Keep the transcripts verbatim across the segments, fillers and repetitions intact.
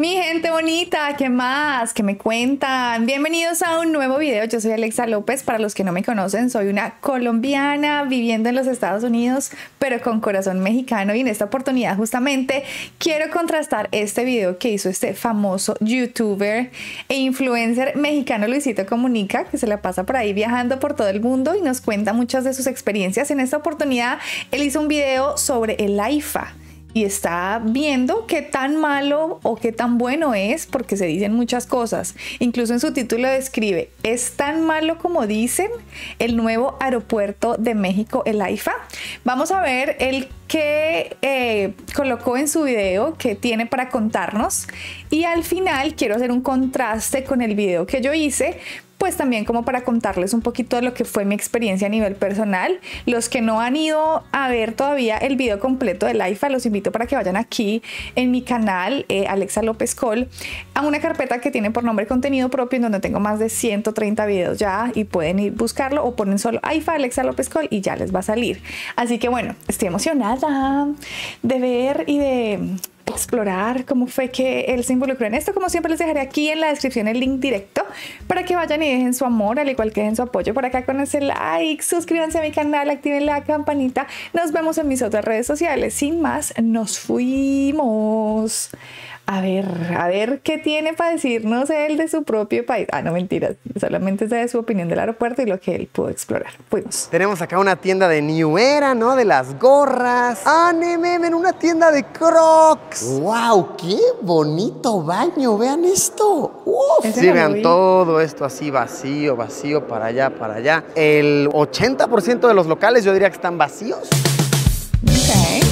Mi gente bonita, ¿qué más? ¿Qué me cuentan? Bienvenidos a un nuevo video. Yo soy Alexa López. Para los que no me conocen, soy una colombiana viviendo en los Estados Unidos, pero con corazón mexicano. Y en esta oportunidad justamente quiero contrastar este video que hizo este famoso youtuber e influencer mexicano Luisito Comunica, que se la pasa por ahí viajando por todo el mundo y nos cuenta muchas de sus experiencias. En esta oportunidad, él hizo un video sobre el AIFA. Y está viendo qué tan malo o qué tan bueno es, porque se dicen muchas cosas. Incluso en su título describe, ¿es tan malo como dicen el nuevo aeropuerto de México, el AIFA? Vamos a ver el que eh, colocó en su video, que tiene para contarnos. Y al final quiero hacer un contraste con el video que yo hice, pues también como para contarles un poquito de lo que fue mi experiencia a nivel personal. Los que no han ido a ver todavía el video completo del AIFA, los invito para que vayan aquí en mi canal, eh, Alexa López Col, a una carpeta que tiene por nombre contenido propio, en donde tengo más de ciento treinta videos ya, y pueden ir buscarlo o ponen solo AIFA Alexa López Col y ya les va a salir. Así que bueno, estoy emocionada de ver y de explorar cómo fue que él se involucró en esto. Como siempre, les dejaré aquí en la descripción el link directo para que vayan y dejen su amor, al igual que dejen su apoyo por acá con ese like, suscríbanse a mi canal, activen la campanita. Nos vemos en mis otras redes sociales. Sin más, nos fuimos. A ver, a ver qué tiene para decirnos él de su propio país. Ah, no, mentiras. Solamente es de su opinión del aeropuerto y lo que él pudo explorar. Fuimos. Tenemos acá una tienda de New Era, ¿no? De las gorras. ¡Ah, en una tienda de Crocs! ¡Wow! ¡Qué bonito baño! ¡Vean esto! ¡Uf! Sí, vean todo esto así vacío, vacío, para allá, para allá. El ochenta por ciento de los locales yo diría que están vacíos. Ok.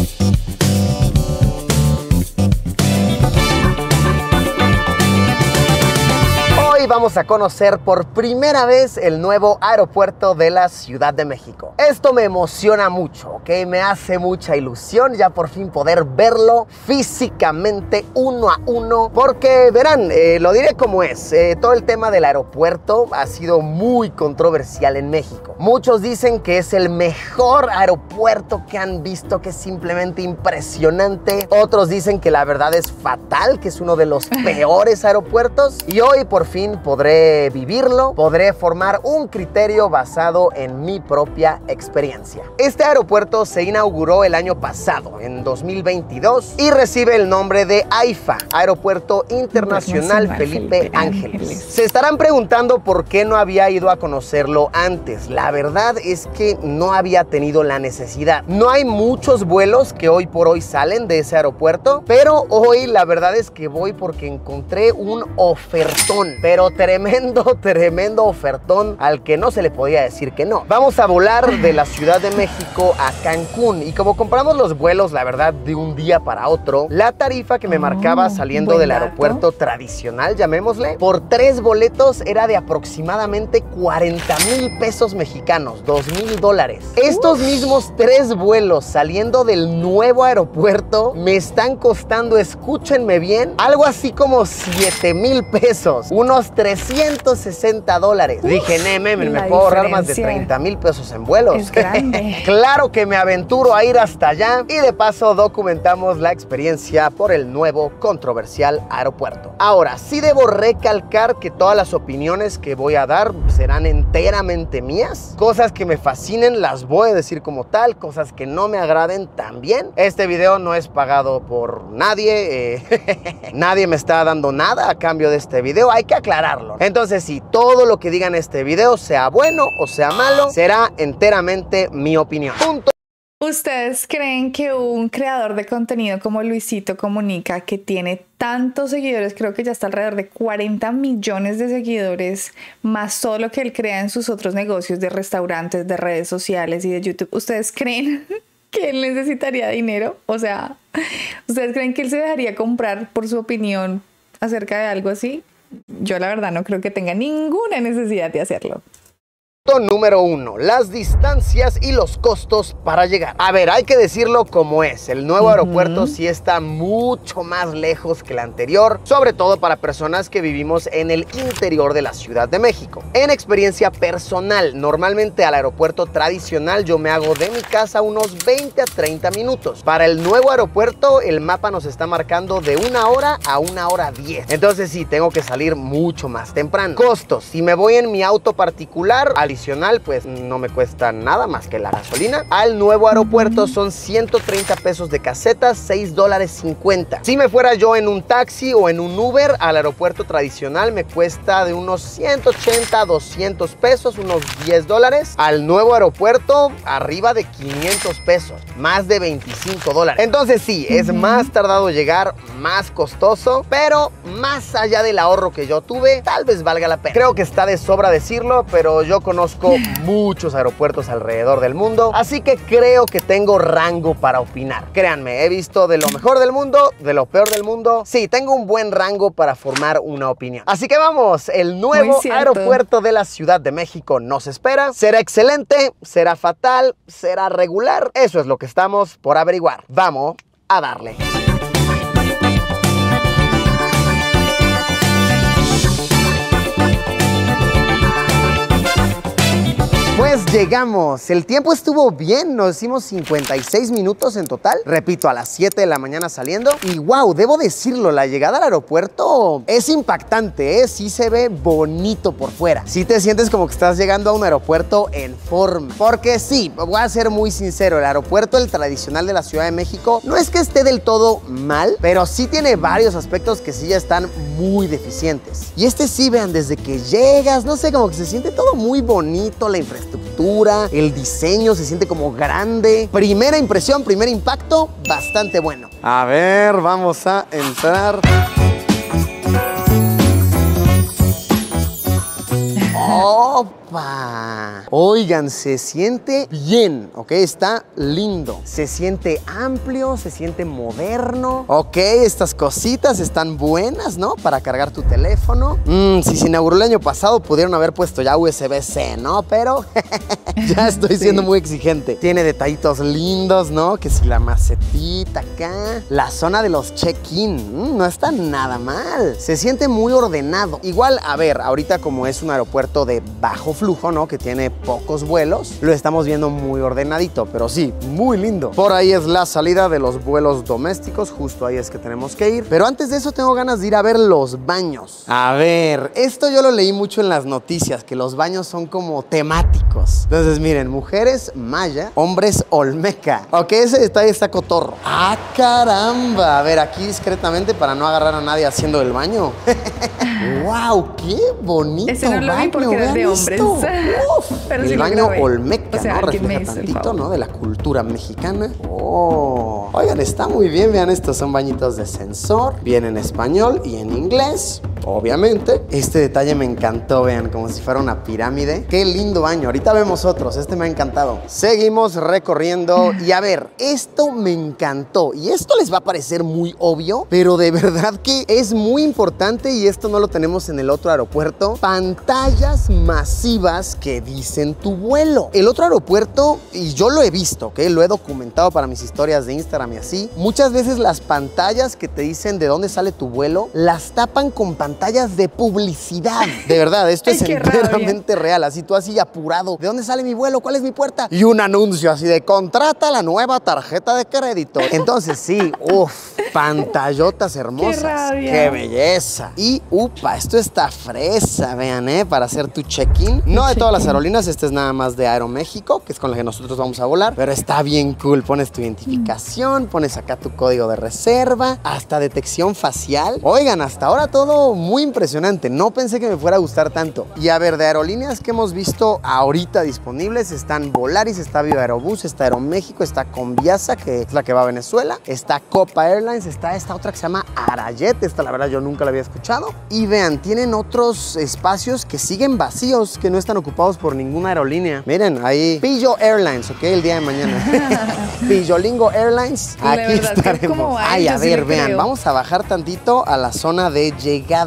Hoy vamos a conocer por primera vez el nuevo aeropuerto de la Ciudad de México. Esto me emociona mucho, ¿ok? Me hace mucha ilusión ya por fin poder verlo físicamente uno a uno, porque verán, eh, lo diré como es, eh, todo el tema del aeropuerto ha sido muy controversial en México. Muchos dicen que es el mejor aeropuerto que han visto, que es simplemente impresionante. Otros dicen que la verdad es fatal, que es uno de los peores aeropuertos. Y hoy por fin podré vivirlo, podré formar un criterio basado en mi propia experiencia. Este aeropuerto se inauguró el año pasado, en dos mil veintidós, y recibe el nombre de AIFA, Aeropuerto Internacional, Internacional Felipe, Felipe Ángeles. Ángeles. Se estarán preguntando por qué no había ido a conocerlo antes. La verdad es que no había tenido la necesidad. No hay muchos vuelos que hoy por hoy salen de ese aeropuerto, pero hoy la verdad es que voy porque encontré un ofertón. Pero tremendo, tremendo ofertón al que no se le podía decir que no. Vamos a volar de la Ciudad de México a Cancún, y como compramos los vuelos, la verdad, de un día para otro, la tarifa que me oh, marcaba saliendo del dato. aeropuerto tradicional, llamémosle, por tres boletos era de aproximadamente cuarenta mil pesos mexicanos, dos mil dólares. Estos Uf. mismos tres vuelos saliendo del nuevo aeropuerto me están costando, escúchenme bien, algo así como siete mil pesos. Unos trescientos sesenta dólares. Uf, Dije, Neme, me, me puedo ahorrar más de treinta mil pesos en vuelos. Es grande. Claro que me aventuro a ir hasta allá, y de paso documentamos la experiencia por el nuevo controversial aeropuerto. Ahora, sí debo recalcar que todas las opiniones que voy a dar serán enteramente mías. Cosas que me fascinen las voy a decir como tal, cosas que no me agraden también. Este video no es pagado por nadie, eh, nadie me está dando nada a cambio de este video. Hay que aclararlo. Entonces, si todo lo que diga en este video, sea bueno o sea malo, será enteramente mi opinión. Punto. ¿Ustedes creen que un creador de contenido como Luisito Comunica, que tiene tantos seguidores, creo que ya está alrededor de cuarenta millones de seguidores, más todo lo que él crea en sus otros negocios de restaurantes, de redes sociales y de YouTube, ¿ustedes creen que él necesitaría dinero? O sea, ¿ustedes creen que él se dejaría comprar por su opinión acerca de algo así? Yo la verdad no creo que tenga ninguna necesidad de hacerlo. Número uno, las distancias y los costos para llegar. A ver, hay que decirlo como es. El nuevo uh-huh. aeropuerto sí está mucho más lejos que el anterior, sobre todo para personas que vivimos en el interior de la Ciudad de México. En experiencia personal, normalmente al aeropuerto tradicional yo me hago de mi casa unos veinte a treinta minutos. Para el nuevo aeropuerto, el mapa nos está marcando de una hora a una hora diez. Entonces sí, tengo que salir mucho más temprano. Costos, si me voy en mi auto particular, al pues no me cuesta nada más que la gasolina. Al nuevo aeropuerto son ciento treinta pesos de caseta, seis dólares cincuenta. Si me fuera yo en un taxi o en un Uber al aeropuerto tradicional me cuesta de unos ciento ochenta a doscientos pesos, unos diez dólares. Al nuevo aeropuerto arriba de quinientos pesos, más de veinticinco dólares. Entonces sí, es más tardado llegar, más costoso, pero más allá del ahorro que yo tuve, tal vez valga la pena. Creo que está de sobra decirlo, pero yo conozco Conozco muchos aeropuertos alrededor del mundo, así que creo que tengo rango para opinar. Créanme, he visto de lo mejor del mundo, de lo peor del mundo. Sí, tengo un buen rango para formar una opinión. Así que vamos, el nuevo aeropuerto de la Ciudad de México nos espera. ¿Será excelente? ¿Será fatal? ¿Será regular? Eso es lo que estamos por averiguar. Vamos a darle. Pues llegamos, el tiempo estuvo bien, nos hicimos cincuenta y seis minutos en total, repito, a las siete de la mañana saliendo, y wow, debo decirlo, la llegada al aeropuerto es impactante, ¿eh? Sí se ve bonito por fuera, sí te sientes como que estás llegando a un aeropuerto en forma, porque sí, voy a ser muy sincero, el aeropuerto, el tradicional de la Ciudad de México, no es que esté del todo mal, pero sí tiene varios aspectos que sí ya están muy deficientes, y este sí, vean, desde que llegas, no sé, como que se siente todo muy bonito, la infraestructura, el diseño se siente como grande. Primera impresión, primer impacto, bastante bueno. A ver, vamos a entrar. ¡Opa! Oigan, se siente bien, ¿ok? Está lindo. Se siente amplio, se siente moderno. Ok, estas cositas están buenas, ¿no? Para cargar tu teléfono. Mm, si se inauguró el año pasado, pudieron haber puesto ya U S B C, ¿no? Pero ya estoy siendo sí. muy exigente. Tiene detallitos lindos, ¿no? Que si la macetita acá. La zona de los check-in. Mm, no está nada mal. Se siente muy ordenado. Igual, a ver, ahorita como es un aeropuerto de bajo flujo, ¿no? Que tiene pocos vuelos, lo estamos viendo muy ordenadito, pero sí, muy lindo. Por ahí es la salida de los vuelos domésticos, justo ahí es que tenemos que ir. Pero antes de eso tengo ganas de ir a ver los baños. A ver, esto yo lo leí mucho en las noticias, que los baños son como temáticos. Entonces miren, mujeres maya, hombres olmeca. Ok, ese detalle está cotorro. ¡Ah, caramba! A ver, aquí discretamente para no agarrar a nadie haciendo el baño. ¡Wow! ¡Qué bonito! Ese no lo vi porque era de hombres. Pero el sí baño olmeca, o sea, ¿no? Refleja tantito, ¿no? De la cultura mexicana. ¡Oh! Oigan, está muy bien. Vean, estos son bañitos de sensor. Bien en español y en inglés, obviamente. Este detalle me encantó, vean, como si fuera una pirámide. ¡Qué lindo baño! Ahorita vemos otros. Este me ha encantado. Seguimos recorriendo. Y a ver, esto me encantó. Y esto les va a parecer muy obvio, pero de verdad que es muy importante y esto no lo tenemos en el otro aeropuerto. Pantallas masivas que dicen tu vuelo. El otro aeropuerto, y yo lo he visto, ¿ok? Lo he documentado para mis historias de Instagram y así. Muchas veces las pantallas que te dicen de dónde sale tu vuelo, las tapan con pantallas de publicidad. De verdad, esto es enteramente real. Así tú así apurado. ¿De dónde sale mi vuelo? ¿Cuál es mi puerta? Y un anuncio así de contrata la nueva tarjeta de crédito. Entonces sí, uff, pantallotas hermosas. ¡Qué, ¡Qué belleza! Y upa, esto está fresa, vean, ¿eh? Para hacer tu check-in. No de todas las aerolíneas, este es nada más de Aeroméxico, que es con la que nosotros vamos a volar, pero está bien cool. Pones tu identificación, pones acá tu código de reserva, hasta detección facial. Oigan, hasta ahora todo muy impresionante. No pensé que me fuera a gustar tanto. Y a ver, de aerolíneas que hemos visto ahorita disponibles, están Volaris, está Viva Aerobús, está Aeroméxico, está Conviasa, que es la que va a Venezuela, está Copa Airlines, está esta otra que se llama Arayet. Esta la verdad yo nunca la había escuchado. Y vean, tienen otros espacios que siguen vacíos, que no están ocupados por ninguna aerolínea. Miren, ahí Pillo Airlines, ok, el día de mañana. Pillolingo Airlines, aquí estaremos. Ay, a ver, sí vean, creo. Vamos a bajar tantito a la zona de llegada.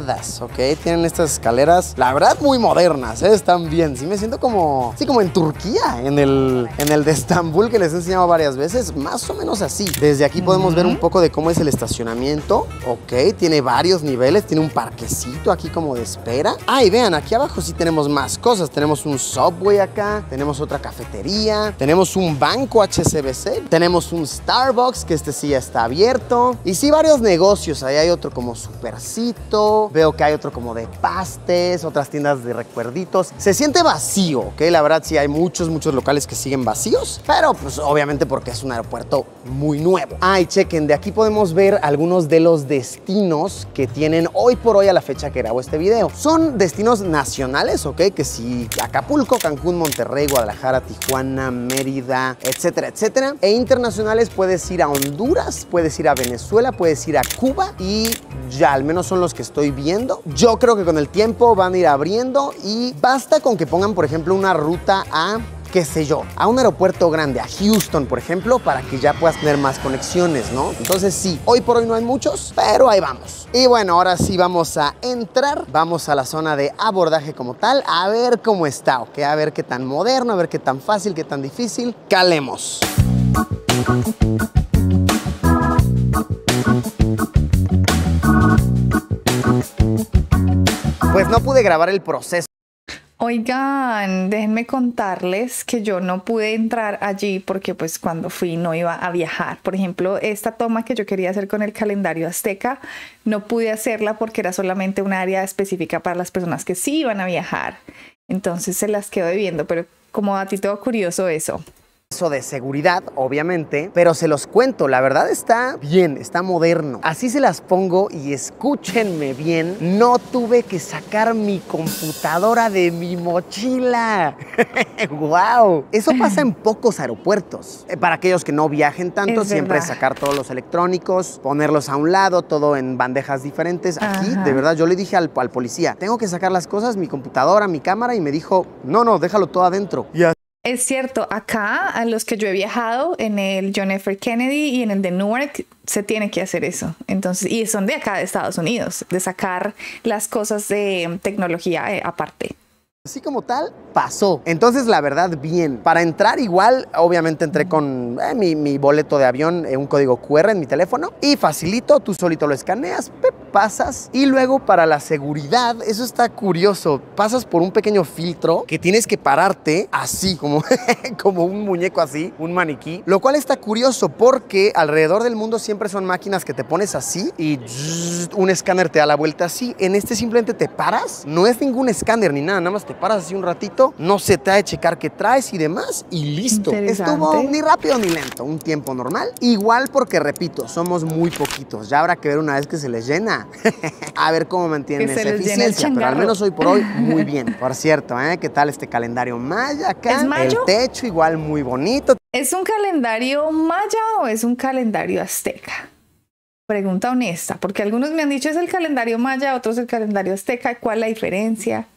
escalonadas, ¿ok? Tienen estas escaleras, la verdad, muy modernas, ¿eh? Están bien. Sí me siento como, sí, como en Turquía, en el, en el de Estambul que les he enseñado varias veces, más o menos así. Desde aquí podemos uh-huh. ver un poco de cómo es el estacionamiento, ¿ok? Tiene varios niveles, tiene un parquecito aquí como de espera. Ah, y vean, aquí abajo sí tenemos más cosas. Tenemos un Subway acá, tenemos otra cafetería, tenemos un banco H S B C, tenemos un Starbucks, que este sí ya está abierto. Y sí, varios negocios. Ahí hay otro como Supercito, veo que hay otro como de pastes, otras tiendas de recuerditos. Se siente vacío, ¿ok? La verdad sí hay muchos, muchos locales que siguen vacíos, pero pues obviamente porque es un aeropuerto muy nuevo. Ah, y chequen, de aquí podemos ver algunos de los destinos que tienen hoy por hoy a la fecha que grabo este video. Son destinos nacionales, ¿ok? Que sí, Acapulco, Cancún, Monterrey, Guadalajara, Tijuana, Mérida, etcétera, etcétera. E internacionales puedes ir a Honduras, puedes ir a Venezuela, puedes ir a Cuba y ya, al menos son los que estoy viendo. Yo creo que con el tiempo van a ir abriendo y basta con que pongan, por ejemplo, una ruta a, qué sé yo, a un aeropuerto grande, a Houston, por ejemplo, para que ya puedas tener más conexiones, ¿no? Entonces sí, hoy por hoy no hay muchos, pero ahí vamos. Y bueno, ahora sí vamos a entrar, vamos a la zona de abordaje como tal, a ver cómo está, ¿ok? A ver qué tan moderno, a ver qué tan fácil, qué tan difícil. Calemos. Pues no pude grabar el proceso. Oigan, déjenme contarles que yo no pude entrar allí porque pues cuando fui no iba a viajar. Por ejemplo, esta toma que yo quería hacer con el calendario azteca, no pude hacerla porque era solamente un área específica para las personas que sí iban a viajar. Entonces se las quedo debiendo, pero como a ti todo curioso eso. De seguridad, obviamente, pero se los cuento, la verdad está bien, está moderno. Así se las pongo y escúchenme bien, no tuve que sacar mi computadora de mi mochila. ¡Wow! Eso pasa en pocos aeropuertos. Para aquellos que no viajen tanto, es siempre verdad. Sacar todos los electrónicos, ponerlos a un lado, todo en bandejas diferentes. Aquí, ajá. De verdad, yo le dije al, al policía, tengo que sacar las cosas, mi computadora, mi cámara, y me dijo, no, no, déjalo todo adentro. Y es cierto, acá a los que yo he viajado en el John F. Kennedy y en el de Newark se tiene que hacer eso. Entonces, y son de acá de Estados Unidos, de sacar las cosas de tecnología eh, aparte. Así como tal, pasó. Entonces, la verdad, bien. Para entrar igual, obviamente entré con eh, mi, mi boleto de avión, eh, un código cu erre en mi teléfono. Y facilito, tú solito lo escaneas, pep, pasas. Y luego para la seguridad, eso está curioso. Pasas por un pequeño filtro que tienes que pararte así, como, como un muñeco así, un maniquí. Lo cual está curioso porque alrededor del mundo siempre son máquinas que te pones así y zzz, un escáner te da la vuelta así. En este simplemente te paras. No es ningún escáner ni nada, nada más te paras así un ratito, no se te ha de checar qué traes y demás y listo. Estuvo ni rápido ni lento, un tiempo normal. Igual porque, repito, somos muy poquitos. Ya habrá que ver una vez que se les llena. A ver cómo mantienen esa eficiencia, pero al menos hoy por hoy muy bien. Por cierto, ¿eh? ¿Qué tal este calendario maya acá? ¿Es mayo? El techo igual muy bonito. ¿Es un calendario maya o es un calendario azteca? Pregunta honesta, porque algunos me han dicho es el calendario maya, otros el calendario azteca. ¿Cuál es la diferencia?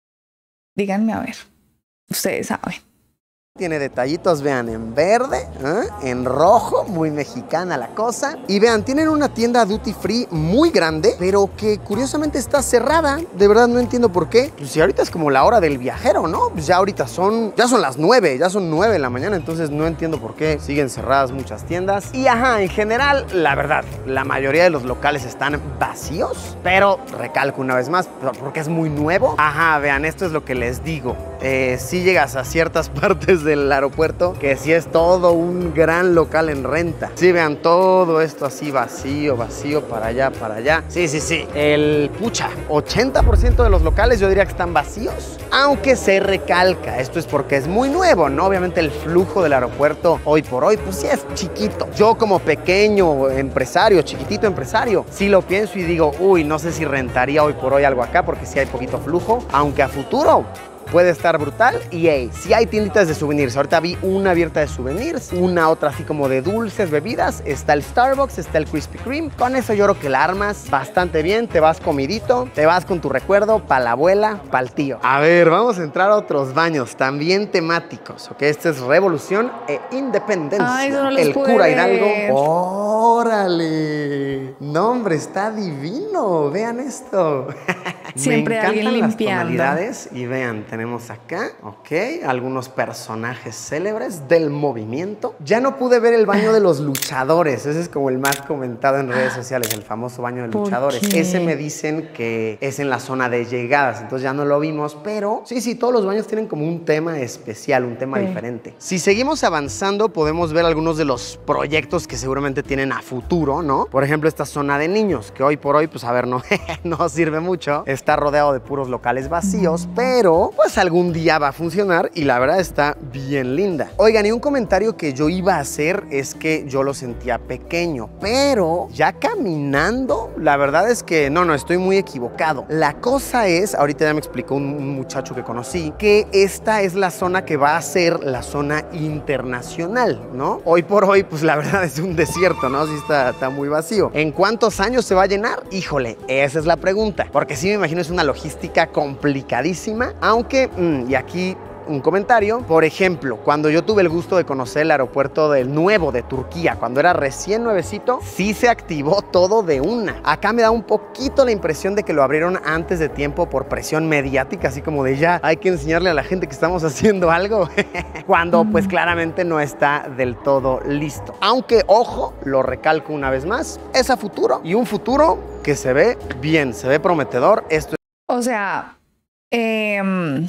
Díganme a ver, ustedes saben. Tiene detallitos, vean, en verde, ¿eh? En rojo, muy mexicana la cosa. Y vean, tienen una tienda duty free muy grande, pero que curiosamente está cerrada. De verdad no entiendo por qué. Pues si ahorita es como la hora del viajero, ¿no? Pues ya ahorita son, ya son las nueve, ya son nueve de la mañana, entonces no entiendo por qué siguen cerradas muchas tiendas. Y ajá, en general, la verdad, la mayoría de los locales están vacíos, pero recalco una vez más, porque es muy nuevo. Ajá, vean, esto es lo que les digo. Eh, si llegas a ciertas partes del aeropuerto, que sí es todo un gran local en renta. Sí, vean todo esto así vacío, vacío, para allá, para allá. Sí, sí, sí. El pucha, ochenta por ciento de los locales yo diría que están vacíos, aunque se recalca. Esto es porque es muy nuevo, ¿no? Obviamente el flujo del aeropuerto hoy por hoy, pues sí es chiquito. Yo como pequeño empresario, chiquitito empresario, sí lo pienso y digo, uy, no sé si rentaría hoy por hoy algo acá porque sí hay poquito flujo, aunque a futuro puede estar brutal. Y hey, si hay tienditas de souvenirs, ahorita vi una abierta de souvenirs, una otra así como de dulces, bebidas, está el Starbucks, está el Krispy Kreme. Con eso yo creo que la armas bastante bien, te vas comidito, te vas con tu recuerdo para la abuela, para el tío. A ver, vamos a entrar a otros baños también temáticos, ¿ok? Este es Revolución e Independencia. Ay, eso no los el pude cura ver. Hidalgo. ¡Órale! No, hombre, está divino. Vean esto. Siempre Me alguien encantan las limpiando. tonalidades. Y vean, tenemos acá, ok, algunos personajes célebres del movimiento. Ya no pude ver el baño de los luchadores. Ese es como el más comentado en redes sociales, el famoso baño de ¿Por luchadores. qué? Ese me dicen que es en la zona de llegadas, entonces ya no lo vimos, pero sí, sí, todos los baños tienen como un tema especial, un tema Sí. diferente. Si seguimos avanzando, podemos ver algunos de los proyectos que seguramente tienen a futuro, ¿no? Por ejemplo, esta zona de niños, que hoy por hoy, pues a ver, no, no sirve mucho. Está rodeado de puros locales vacíos, pero pues algún día va a funcionar y la verdad está bien linda. Oigan, y un comentario que yo iba a hacer es que yo lo sentía pequeño, pero ya caminando, la verdad es que no, no, estoy muy equivocado. La cosa es, ahorita ya me explicó un, un muchacho que conocí, que esta es la zona que va a ser la zona internacional, ¿no? Hoy por hoy, pues la verdad es un desierto, ¿no? Sí está, está muy vacío. ¿En cuántos años se va a llenar? Híjole, esa es la pregunta, porque sí me imagino es una logística complicadísima, aunque, mmm, y aquí un comentario. Por ejemplo, cuando yo tuve el gusto de conocer el aeropuerto del nuevo de Turquía, cuando era recién nuevecito, sí se activó todo de una. Acá me da un poquito la impresión de que lo abrieron antes de tiempo por presión mediática, así como de ya hay que enseñarle a la gente que estamos haciendo algo, cuando pues claramente no está del todo listo. Aunque, ojo, lo recalco una vez más, es a futuro y un futuro que se ve bien, se ve prometedor. Esto O sea, eh,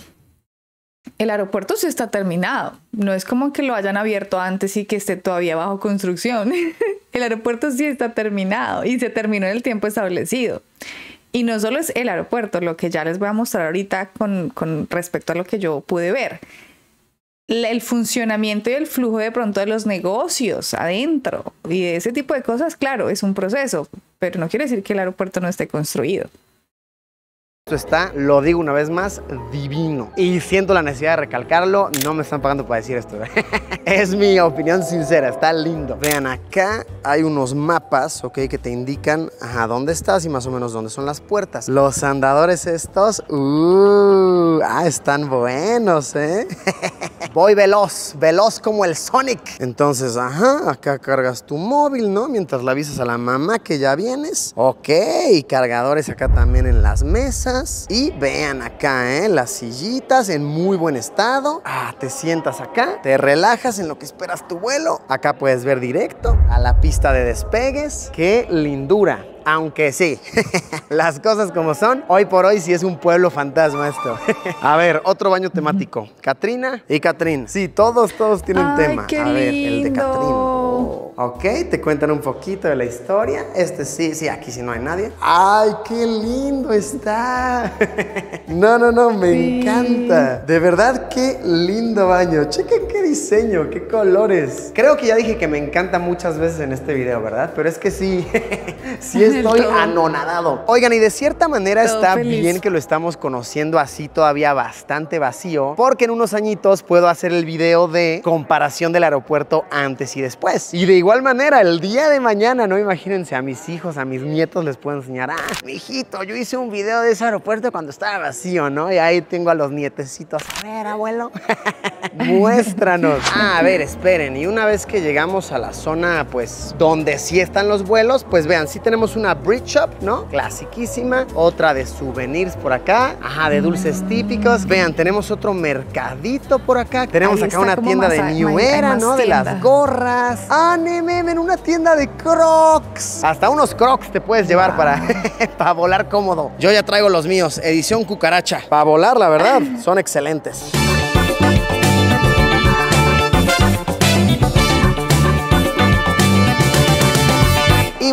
el aeropuerto sí está terminado. No es como que lo hayan abierto antes y que esté todavía bajo construcción. El aeropuerto sí está terminado y se terminó en el tiempo establecido. Y no solo es el aeropuerto, lo que ya les voy a mostrar ahorita con, con respecto a lo que yo pude ver. El funcionamiento y el flujo de pronto de los negocios adentro y de ese tipo de cosas, claro, es un proceso, pero no quiere decir que el aeropuerto no esté construido. Esto está, lo digo una vez más, divino. Y siento la necesidad de recalcarlo, no me están pagando para decir esto. Es mi opinión sincera, está lindo. Vean, acá hay unos mapas, ok, que te indican a dónde estás y más o menos dónde son las puertas. Los andadores estos, uh, ah, están buenos, ¿eh? Voy veloz, veloz como el Sonic. Entonces, ajá, acá cargas tu móvil, ¿no? Mientras le avisas a la mamá que ya vienes. Ok, cargadores acá también en las mesas. Y vean acá, ¿eh? Las sillitas en muy buen estado. Ah, te sientas acá, te relajas en lo que esperas tu vuelo. Acá puedes ver directo a la pista de despegues. ¡Qué lindura! Aunque sí, las cosas como son, hoy por hoy sí es un pueblo fantasma esto. A ver, otro baño temático. Catrina y Catrín. Sí, todos, todos tienen Ay, tema. qué A ver, el de lindo. Catrín. Oh, ok, te cuentan un poquito de la historia. Este sí, sí, aquí sí no hay nadie. ¡Ay, qué lindo está! No, no, no, me Sí. encanta. De verdad, qué lindo baño. Chequen qué diseño, qué colores. Creo que ya dije que me encanta muchas veces en este video, ¿verdad? Pero es que sí, sí estoy Todo. anonadado. Oigan, y de cierta manera Todo está feliz. bien que lo estamos conociendo así todavía bastante vacío, porque en unos añitos puedo hacer el video de comparación del aeropuerto antes y después. Y de igual manera, el día de mañana, no imagínense, a mis hijos, a mis nietos les puedo enseñar, ah, mijito, yo hice un video de ese aeropuerto cuando estaba vacío, ¿no? Y ahí tengo a los nietecitos, a ver, abuelo, muéstranos. Ah, a ver, esperen, y una vez que llegamos a la zona, pues, donde sí están los vuelos, pues vean, sí tenemos una Bridge Shop, ¿no? Clasiquísima. Otra de souvenirs por acá. Ajá, de dulces típicos. Vean, tenemos otro mercadito por acá. Tenemos Ahí acá está una como tienda más de a- New más- hay Era, más ¿no? De tienda. las gorras. Ah, neme, en una tienda de Crocs. Hasta unos Crocs te puedes llevar Wow. para, para volar cómodo. Yo ya traigo los míos, edición cucaracha. Para volar, la verdad, son excelentes.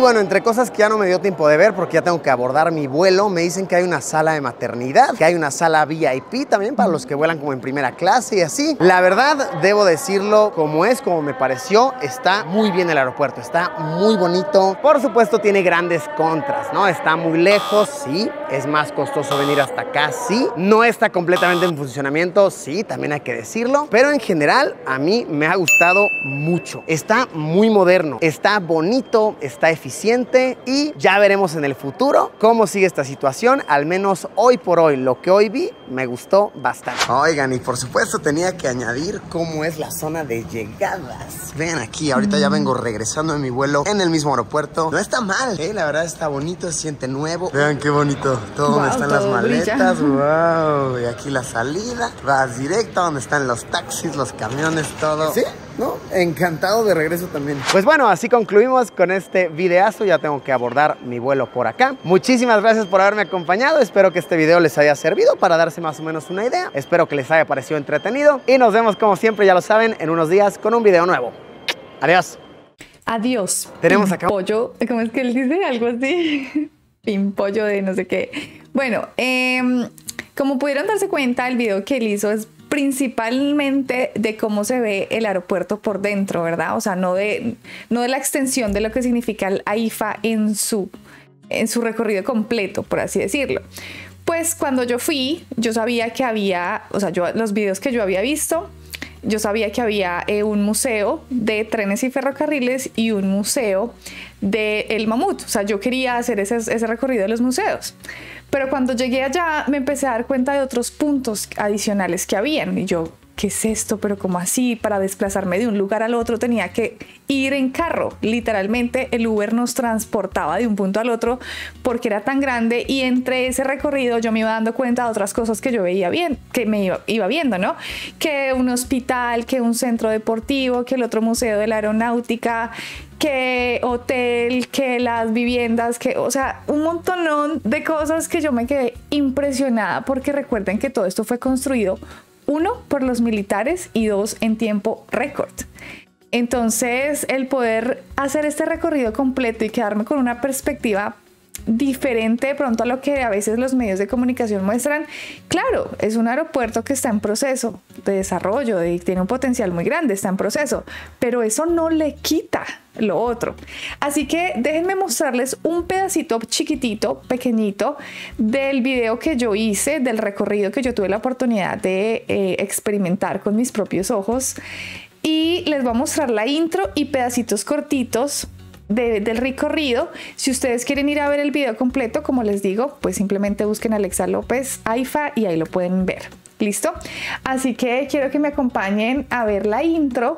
bueno, entre cosas que ya no me dio tiempo de ver porque ya tengo que abordar mi vuelo, me dicen que hay una sala de maternidad, que hay una sala V I P también para los que vuelan como en primera clase y así. La verdad, debo decirlo como es, como me pareció, está muy bien el aeropuerto, está muy bonito. Por supuesto tiene grandes contras, ¿no? Está muy lejos, sí, es más costoso venir hasta acá, sí. No está completamente en funcionamiento, sí, también hay que decirlo. Pero en general, a mí me ha gustado mucho. Está muy moderno, está bonito, está eficiente y ya veremos en el futuro cómo sigue esta situación. Al menos hoy por hoy, lo que hoy vi, me gustó bastante. Oigan, y por supuesto tenía que añadir cómo es la zona de llegadas. Vean aquí, ahorita ya vengo regresando en mi vuelo en el mismo aeropuerto. No está mal, ¿eh? La verdad está bonito, se siente nuevo. Vean qué bonito, todo Wow, donde están las todo maletas. brilla. Wow, y aquí la salida. Vas directo a donde están los taxis, los camiones, todo. ¿Sí? ¿No? Encantado de regreso también. Pues bueno, así concluimos con este videazo. Ya tengo que abordar mi vuelo por acá. Muchísimas gracias por haberme acompañado. Espero que este video les haya servido para darse más o menos una idea. Espero que les haya parecido entretenido. Y nos vemos, como siempre, ya lo saben, en unos días con un video nuevo. Adiós. Adiós. Tenemos acá pollo. ¿Cómo es que él dice? Algo así. Pimpollo de no sé qué. Bueno, eh, como pudieron darse cuenta, el video que él hizo es principalmente de cómo se ve el aeropuerto por dentro, ¿verdad? O sea, no de, no de la extensión de lo que significa el AIFA en su, en su recorrido completo, por así decirlo. Pues cuando yo fui, yo sabía que había, o sea, yo, los videos que yo había visto, yo sabía que había eh, un museo de trenes y ferrocarriles y un museo del mamut. O sea, yo quería hacer ese, ese recorrido de los museos. Pero cuando llegué allá me empecé a dar cuenta de otros puntos adicionales que habían. Y yo, ¿qué es esto? Pero ¿cómo así? Para desplazarme de un lugar al otro tenía que ir en carro. Literalmente el Uber nos transportaba de un punto al otro porque era tan grande, y entre ese recorrido yo me iba dando cuenta de otras cosas que yo veía bien, que me iba, iba viendo, ¿no? Que un hospital, que un centro deportivo, que el otro museo de la aeronáutica, que hotel, que las viviendas, que, o sea, un montón de cosas que yo me quedé impresionada, porque recuerden que todo esto fue construido, uno, por los militares, y dos, en tiempo récord. Entonces, el poder hacer este recorrido completo y quedarme con una perspectiva diferente de pronto a lo que a veces los medios de comunicación muestran. Claro, es un aeropuerto que está en proceso de desarrollo y tiene un potencial muy grande, está en proceso, pero eso no le quita lo otro. Así que déjenme mostrarles un pedacito chiquitito, pequeñito, del video que yo hice, del recorrido que yo tuve la oportunidad de eh, experimentar con mis propios ojos, y les voy a mostrar la intro y pedacitos cortitos De, del recorrido. Si ustedes quieren ir a ver el video completo, como les digo, pues simplemente busquen Alexa López AIFA y ahí lo pueden ver. ¿Listo? Así que quiero que me acompañen a ver la intro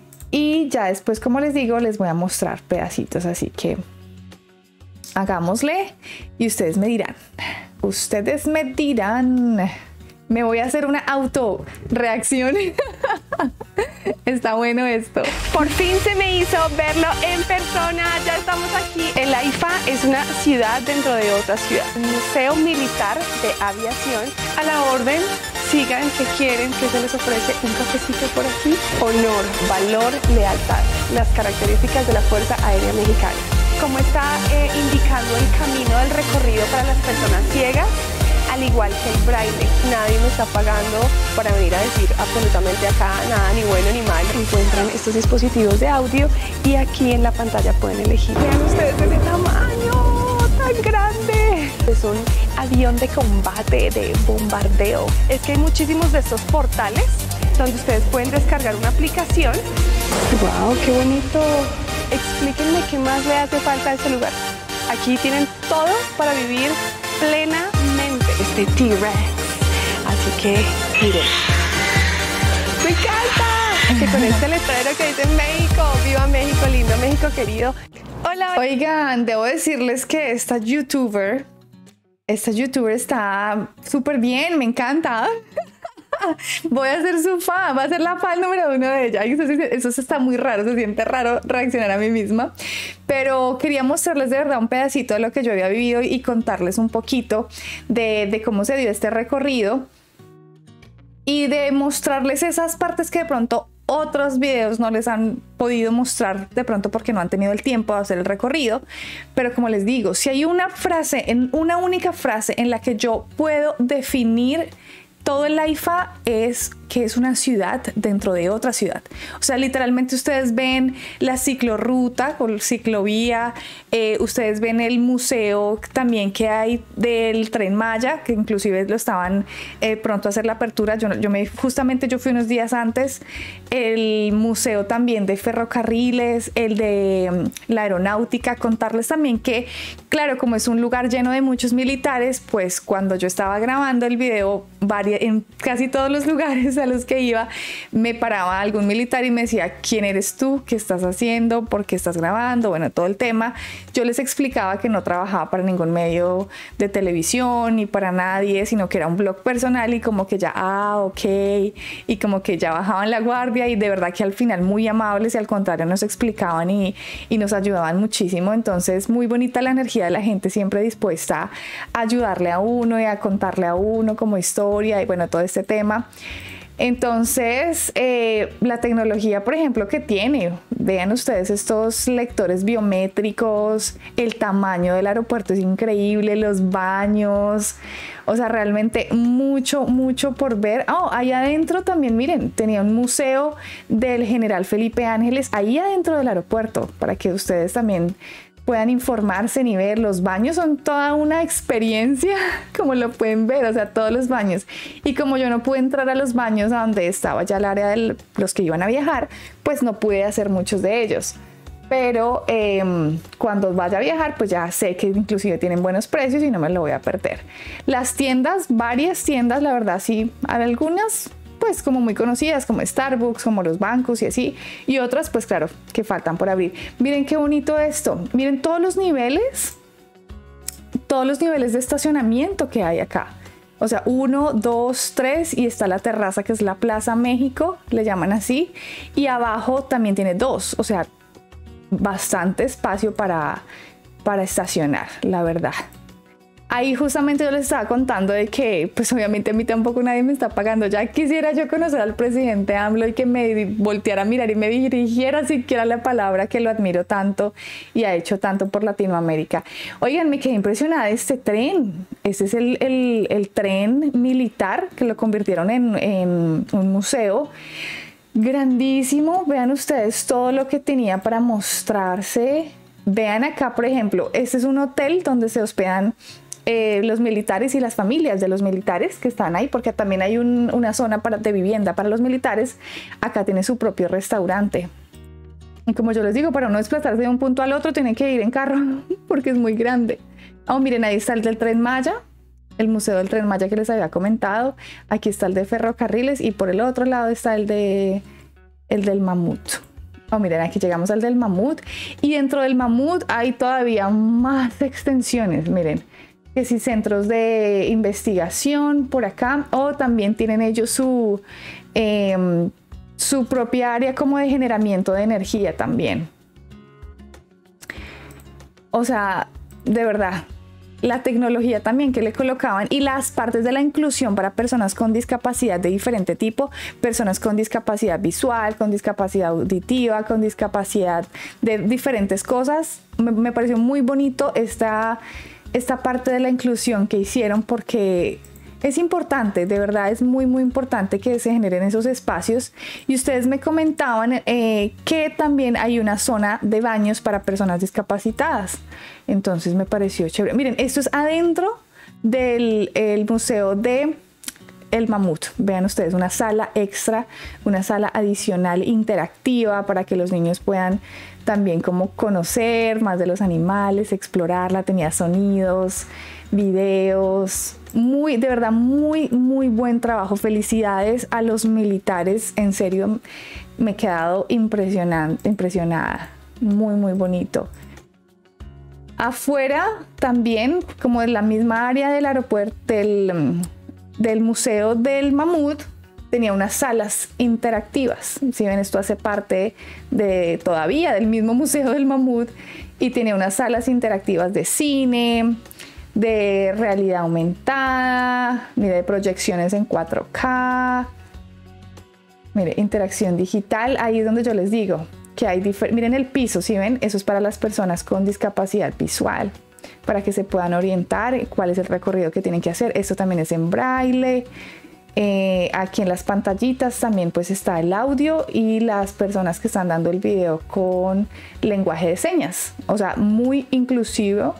y ya después, como les digo, les voy a mostrar pedacitos. Así que hagámosle y ustedes me dirán. Ustedes me dirán. Me voy a hacer una auto reacción. Está bueno esto. Por fin se me hizo verlo en persona. Ya estamos aquí. El AIFA es una ciudad dentro de otra ciudad. Museo Militar de Aviación. A la orden, sigan que quieren, que se les ofrece un cafecito por aquí. Honor, valor, lealtad. Las características de la Fuerza Aérea Mexicana. Como está eh, indicando el camino del recorrido para las personas ciegas, al igual que el braille, nadie me está pagando para venir a decir absolutamente acá nada, ni bueno ni mal. Encuentran estos dispositivos de audio y aquí en la pantalla pueden elegir. Vean ustedes ese tamaño tan grande. Es un avión de combate, de bombardeo. Es que hay muchísimos de estos portales donde ustedes pueden descargar una aplicación. ¡Wow! ¡Qué bonito! Explíquenme qué más le hace falta a este lugar. Aquí tienen todo para vivir plenamente este T-Rex. Así que, miren. ¡Me encanta! Que con este letrero que dice México, ¡viva México, lindo México querido! Hola. Oigan, debo decirles que esta youtuber, esta youtuber está súper bien, me encanta. Voy a ser su fan, va a ser la fan número uno de ella. Eso, eso está muy raro, se siente raro reaccionar a mí misma. Pero quería mostrarles de verdad un pedacito de lo que yo había vivido y contarles un poquito de, de cómo se dio este recorrido. Y de mostrarles esas partes que de pronto otros videos no les han podido mostrar de pronto porque no han tenido el tiempo de hacer el recorrido, pero como les digo, si hay una frase, en una única frase en la que yo puedo definir todo el AIFA, es que es una ciudad dentro de otra ciudad. O sea, literalmente ustedes ven la ciclorruta o ciclovía, eh, ustedes ven el museo también que hay del Tren Maya, que inclusive lo estaban eh, pronto a hacer la apertura. Yo, yo me, justamente yo fui unos días antes. El museo también de ferrocarriles, el de um, la aeronáutica. Contarles también que, claro, como es un lugar lleno de muchos militares, pues cuando yo estaba grabando el video, varias, en casi todos los lugares a los que iba, me paraba algún militar y me decía: ¿quién eres tú? ¿Qué estás haciendo? ¿Por qué estás grabando? Bueno, todo el tema. Yo les explicaba que no trabajaba para ningún medio de televisión ni para nadie, sino que era un blog personal, y como que ya, ah, ok, y como que ya bajaban la guardia, y de verdad que al final muy amables y al contrario nos explicaban y, y nos ayudaban muchísimo. Entonces muy bonita la energía de la gente, siempre dispuesta a ayudarle a uno y a contarle a uno como historia y bueno, todo este tema. Entonces, eh, la tecnología, por ejemplo, que tiene, vean ustedes estos lectores biométricos, el tamaño del aeropuerto es increíble, los baños, o sea, realmente mucho, mucho por ver. Oh, ahí adentro también, miren, tenía un museo del general Felipe Ángeles, ahí adentro del aeropuerto, para que ustedes también puedan informarse y ver. Los baños son toda una experiencia, como lo pueden ver, o sea, todos los baños. Y como yo no pude entrar a los baños a donde estaba ya el área de los que iban a viajar, pues no pude hacer muchos de ellos. Pero eh, cuando vaya a viajar, pues ya sé que inclusive tienen buenos precios y no me lo voy a perder. Las tiendas, varias tiendas, la verdad sí, hay algunas pues como muy conocidas, como Starbucks, como los bancos y así, y otras pues claro que faltan por abrir. Miren qué bonito esto, miren todos los niveles, todos los niveles de estacionamiento que hay acá. O sea, uno, dos, tres, y está la terraza que es la Plaza México, le llaman así, y abajo también tiene dos, o sea, bastante espacio para, para estacionar, la verdad. Ahí justamente yo les estaba contando de que, pues obviamente a mí tampoco nadie me está pagando. Ya quisiera yo conocer al presidente AMLO y que me volteara a mirar y me dirigiera siquiera la palabra, que lo admiro tanto y ha hecho tanto por Latinoamérica. Oigan, me quedé impresionada de este tren. Este es el, el, el tren militar que lo convirtieron en, en un museo. Grandísimo. Vean ustedes todo lo que tenía para mostrarse. Vean acá, por ejemplo, este es un hotel donde se hospedan Eh, los militares y las familias de los militares que están ahí, porque también hay un, una zona para, de vivienda para los militares. Acá tiene su propio restaurante. Y como yo les digo, para no desplazarse de un punto al otro tienen que ir en carro porque es muy grande. Oh, miren, ahí está el del Tren Maya, el museo del Tren Maya que les había comentado. Aquí está el de ferrocarriles y por el otro lado está el de el del mamut. Oh, miren, aquí llegamos al del mamut, y dentro del mamut hay todavía más extensiones. Miren, que si centros de investigación por acá, o también tienen ellos su, eh, su propia área como de generamiento de energía también. O sea, de verdad, la tecnología también que le colocaban y las partes de la inclusión para personas con discapacidad de diferente tipo, personas con discapacidad visual, con discapacidad auditiva, con discapacidad de diferentes cosas. Me, me pareció muy bonito esta... esta parte de la inclusión que hicieron, porque es importante, de verdad es muy muy importante que se generen esos espacios. Y ustedes me comentaban eh, que también hay una zona de baños para personas discapacitadas, entonces me pareció chévere. Miren, esto es adentro del el museo de el mamut. Vean ustedes, una sala extra, una sala adicional interactiva para que los niños puedan también como conocer más de los animales, explorarla. Tenía sonidos, videos, muy, de verdad, muy, muy buen trabajo. Felicidades a los militares, en serio, me he quedado impresionante, impresionada, muy, muy bonito. Afuera también, como en la misma área del aeropuerto, del, del museo del mamut, tenía unas salas interactivas. Si ven, esto hace parte de todavía del mismo museo del mamut, y tenía unas salas interactivas de cine, de realidad aumentada, mira, de proyecciones en cuatro K. Mire, interacción digital, ahí es donde yo les digo que hay diferentes. Miren el piso, ¿sí ven? Eso es para las personas con discapacidad visual, para que se puedan orientar cuál es el recorrido que tienen que hacer. Esto también es en braille. Eh, aquí en las pantallitas también pues está el audio y las personas que están dando el video con lenguaje de señas. O sea, muy inclusivo.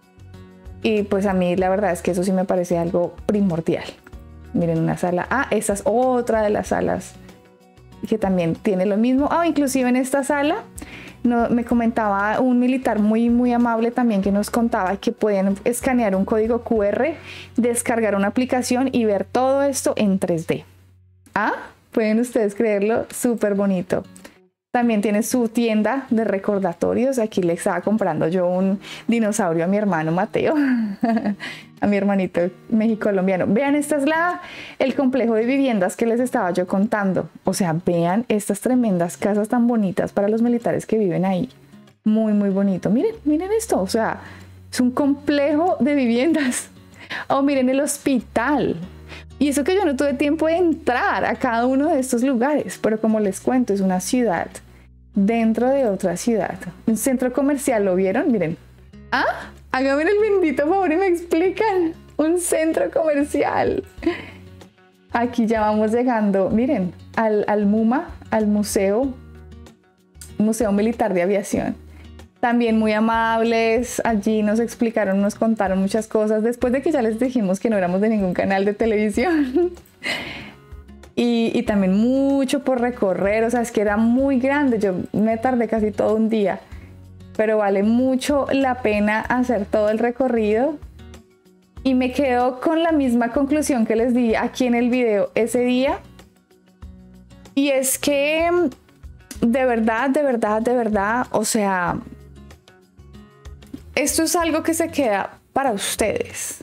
Y pues a mí la verdad es que eso sí me parece algo primordial. Miren una sala. Ah, esa es otra de las salas que también tiene lo mismo. Ah, inclusive en esta sala no, me comentaba un militar muy muy amable también que nos contaba que podían escanear un código cu erre, descargar una aplicación y ver todo esto en tres D. Ah, pueden ustedes creerlo, súper bonito. También tiene su tienda de recordatorios. Aquí le estaba comprando yo un dinosaurio a mi hermano Mateo, a mi hermanito mexicolombiano. Vean, esta es la, el complejo de viviendas que les estaba yo contando. O sea, vean estas tremendas casas tan bonitas para los militares que viven ahí. Muy, muy bonito. Miren, miren esto. O sea, es un complejo de viviendas. Oh, miren el hospital. Y eso que yo no tuve tiempo de entrar a cada uno de estos lugares, pero como les cuento, es una ciudad dentro de otra ciudad. Un centro comercial, ¿lo vieron? Miren. Ah, háganme el bendito favor y me explican. Un centro comercial. Aquí ya vamos llegando, miren, al, al MUMA, al Museo, Museo Militar de Aviación. También muy amables, allí nos explicaron, nos contaron muchas cosas, después de que ya les dijimos que no éramos de ningún canal de televisión. y, y también mucho por recorrer, o sea, es que era muy grande, yo me tardé casi todo un día, pero vale mucho la pena hacer todo el recorrido. Y me quedo con la misma conclusión que les di aquí en el video ese día, y es que de verdad, de verdad, de verdad, o sea, esto es algo que se queda para ustedes,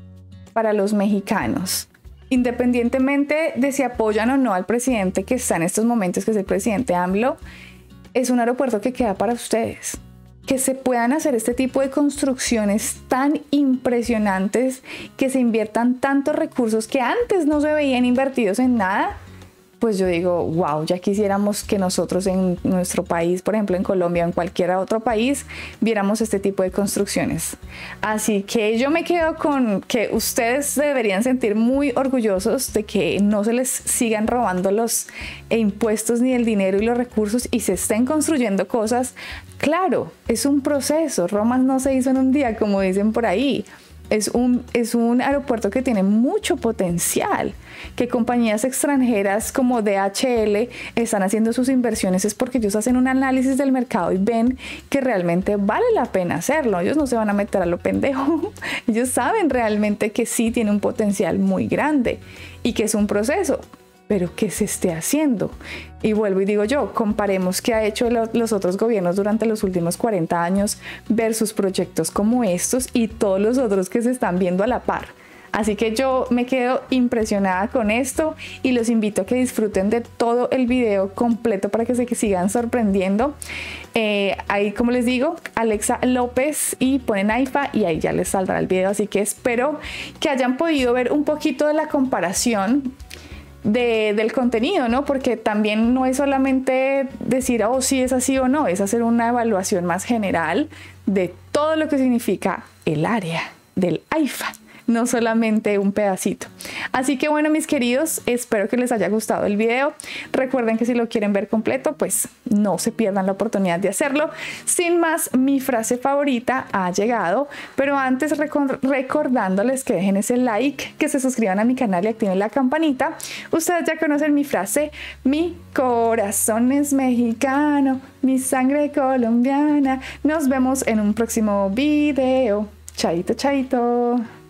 para los mexicanos, independientemente de si apoyan o no al presidente que está en estos momentos, que es el presidente AMLO. Es un aeropuerto que queda para ustedes. Que se puedan hacer este tipo de construcciones tan impresionantes, que se inviertan tantos recursos que antes no se veían invertidos en nada. Pues yo digo, wow, ya quisiéramos que nosotros en nuestro país, por ejemplo en Colombia o en cualquier otro país, viéramos este tipo de construcciones. Así que yo me quedo con que ustedes deberían sentir muy orgullosos de que no se les sigan robando los impuestos ni el dinero y los recursos y se estén construyendo cosas. Claro, es un proceso, Roma no se hizo en un día, como dicen por ahí. Es un, es un aeropuerto que tiene mucho potencial, que compañías extranjeras como D H L están haciendo sus inversiones es porque ellos hacen un análisis del mercado y ven que realmente vale la pena hacerlo. Ellos no se van a meter a lo pendejo. Ellos saben realmente que sí tiene un potencial muy grande y que es un proceso, pero que se esté haciendo. Y vuelvo y digo yo, comparemos qué ha hecho los otros gobiernos durante los últimos cuarenta años versus proyectos como estos y todos los otros que se están viendo a la par. Así que yo me quedo impresionada con esto y los invito a que disfruten de todo el video completo para que se sigan sorprendiendo. Eh, ahí, como les digo, Alexa López y ponen AIFA y ahí ya les saldrá el video. Así que espero que hayan podido ver un poquito de la comparación De, del contenido, ¿no? Porque también no es solamente decir, oh, sí es así o no, es hacer una evaluación más general de todo lo que significa el área del AIFA, no solamente un pedacito. Así que bueno, mis queridos, espero que les haya gustado el video. Recuerden que si lo quieren ver completo, pues no se pierdan la oportunidad de hacerlo. Sin más, mi frase favorita ha llegado, pero antes recordándoles que dejen ese like, que se suscriban a mi canal y activen la campanita. Ustedes ya conocen mi frase: mi corazón es mexicano, mi sangre colombiana. Nos vemos en un próximo video. Chaito, chaito.